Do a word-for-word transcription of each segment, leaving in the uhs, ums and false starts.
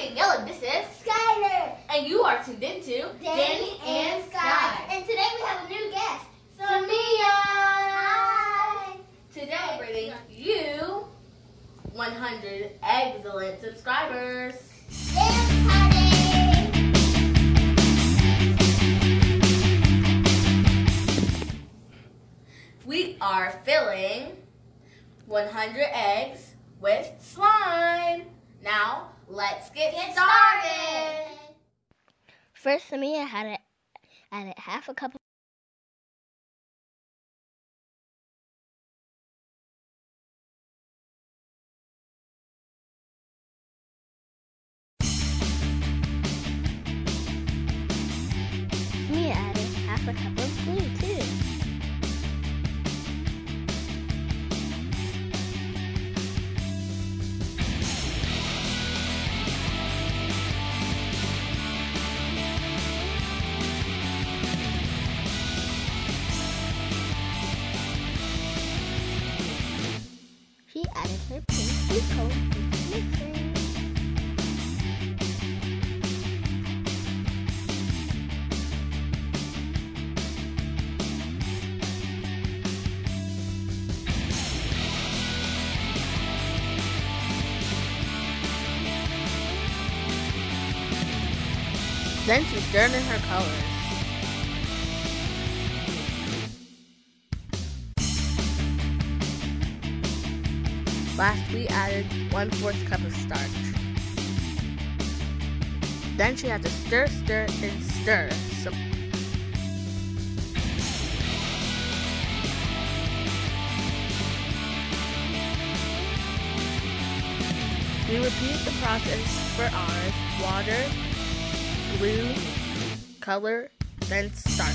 being yellow. This is Skyler. And you are tuned into Danny and Sky. And today we have a new guest, Samia. Hi. Today we're bringing you one hundred excellent subscribers. Dance party. We are filling one hundred eggs with slime. Now, let's get, Get started. started. First, Samia had it added half a cup of Samia added half a cup of glue too. She added her pink food colour into the mixer. Then she stirred in her colors. Last, we added one fourth cup of starch. Then she had to stir, stir, and stir. So we repeated the process for ours: water, glue, color, then starch.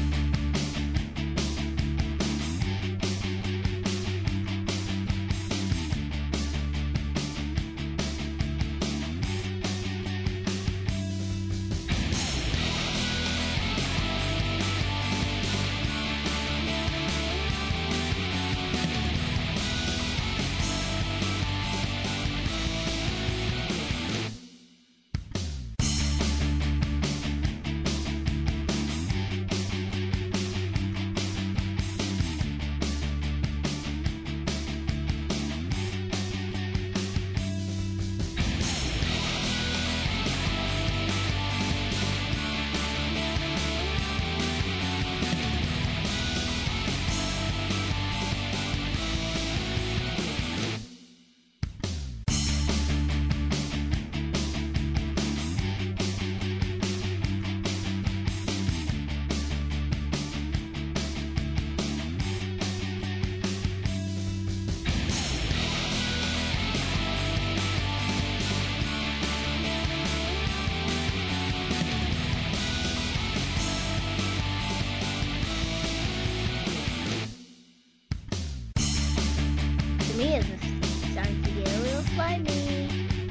Samia's is starting to get a little slimy.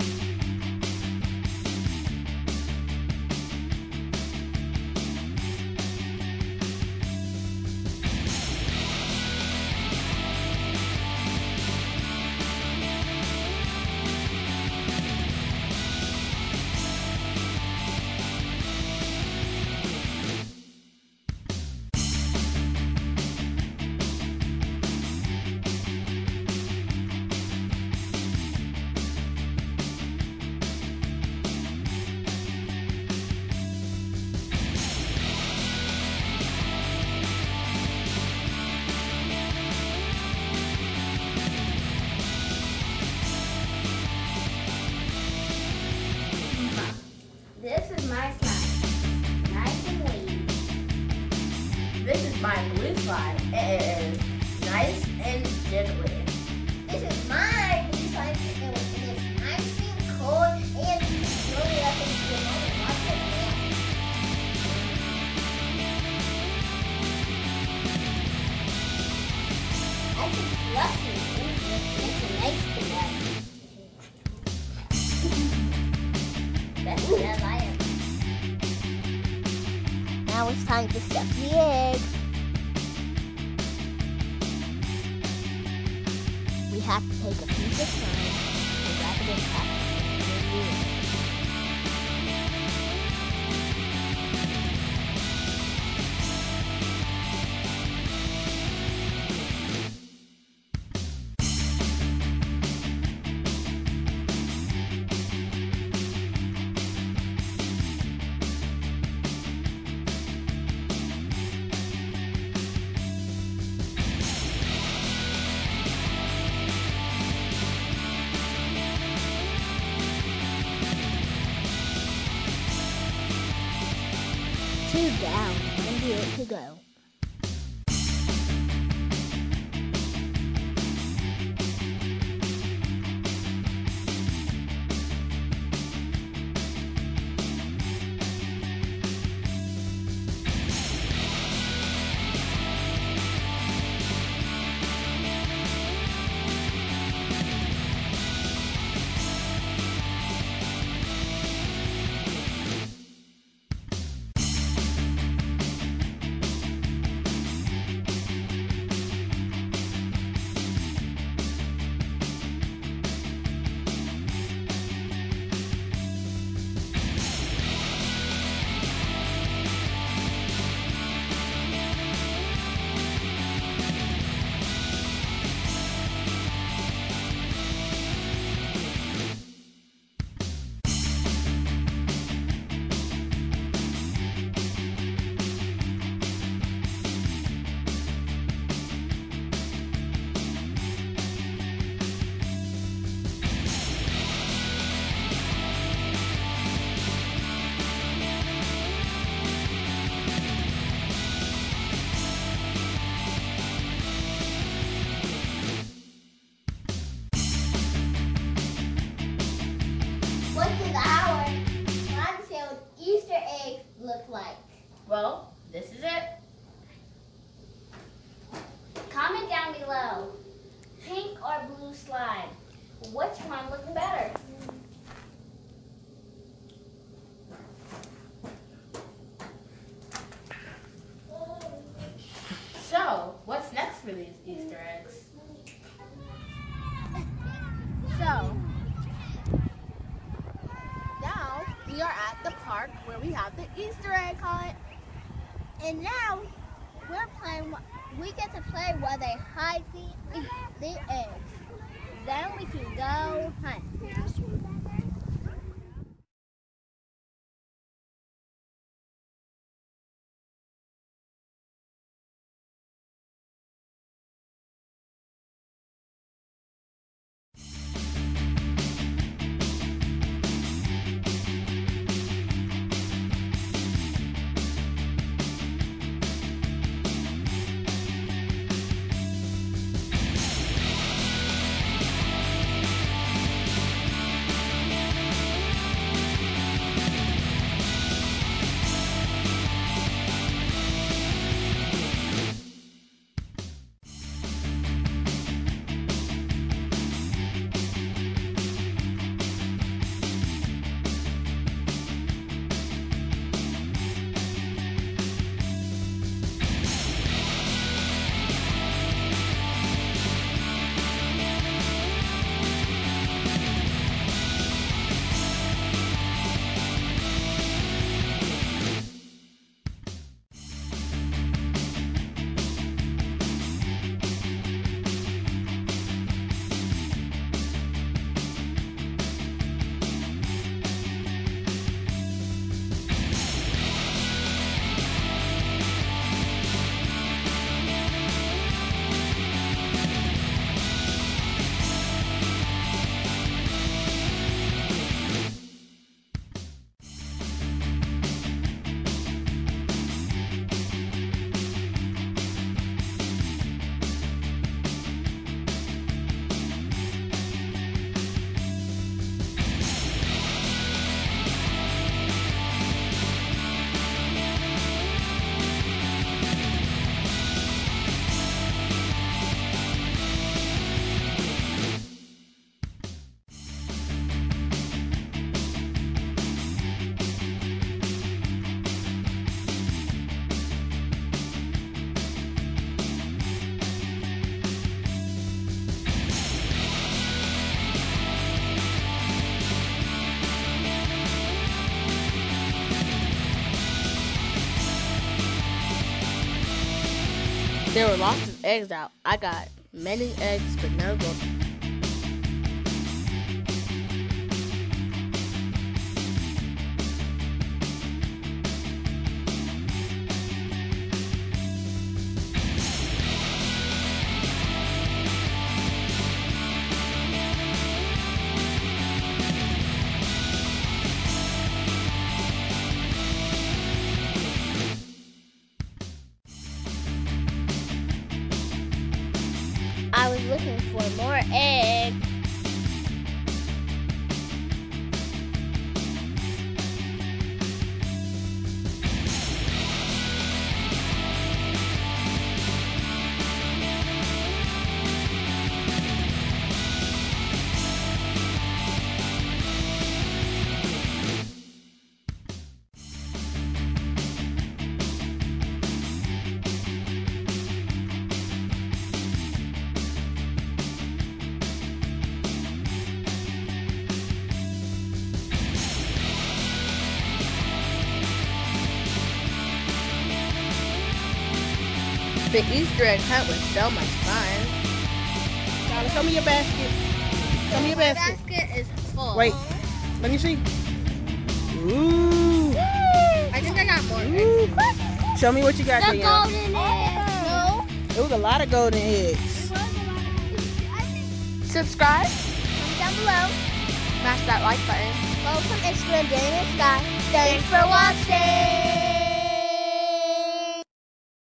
This is my slime. Nice and wavy. This is my blue slime. It is nice and jiggly. This is my blue slime. And it is nice and cold. And you can roll it up into a bowl and watch it melt. Nice and fluffy. It's a nice banana. That's as I am. Now it's time to stuff the eggs. We have to take a piece of slime and wrap it in plastic and then glue it. you down and be able to go. What does our fun-filled Easter egg look like? Well, this is it. Comment down below. Pink or blue slime? Which one looks better? So, what's next for these Easter eggs? So, now we are at the park where we have the Easter egg hunt. And now we're playing, we get to play where they hide the, the eggs. Then we can go hunt. There were lots of eggs out. I got many eggs, but none of them. looking for more eggs. The Easter egg hunt was so much fun. Tyler, show me your basket. Show me your My basket. basket is full. Wait, let me see. Ooh. I think I got more. Ooh. Show me what you got, The Danielle. golden egg. No. It was a lot of golden eggs. Subscribe, Comment down below. smash that like button. Follow us on Instagram, Danny and Sky. Thanks for watching.